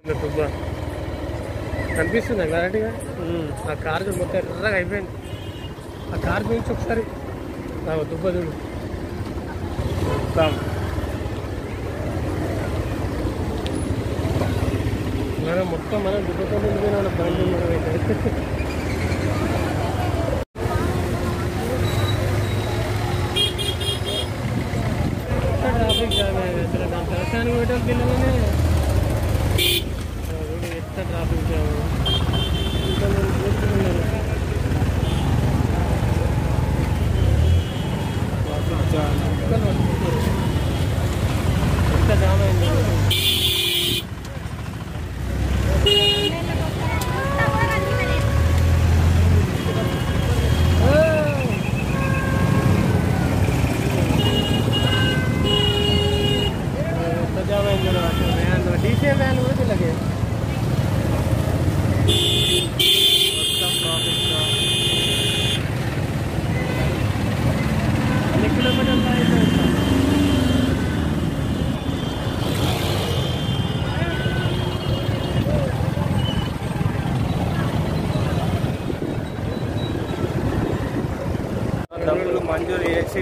దుబ్బ కనిపిస్తుంది క్లారిటీగా. ఆ కార్ మొత్తం ఎర్రగా అయిపోయింది. ఆ కార్ గురించి ఒకసారి దుబ్బ చూడు మొత్తం మనం దుబ్బతో నిండిపోయిన బండి అయితే ట్రాఫిక్ జామ్ అసలు నా దర్శనానికి పోయటం పిల్లలనే ఎంత ట్రాఫిక్ జామ్ కూర్చున్నారు. ఎంత జామ్ అయింది. डीसी वैन भी लगे किलोमीटर డబ్బులు మంజూరు చేసి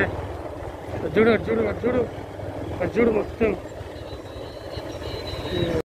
చూడు చూడు చూడు చూడు మొత్తం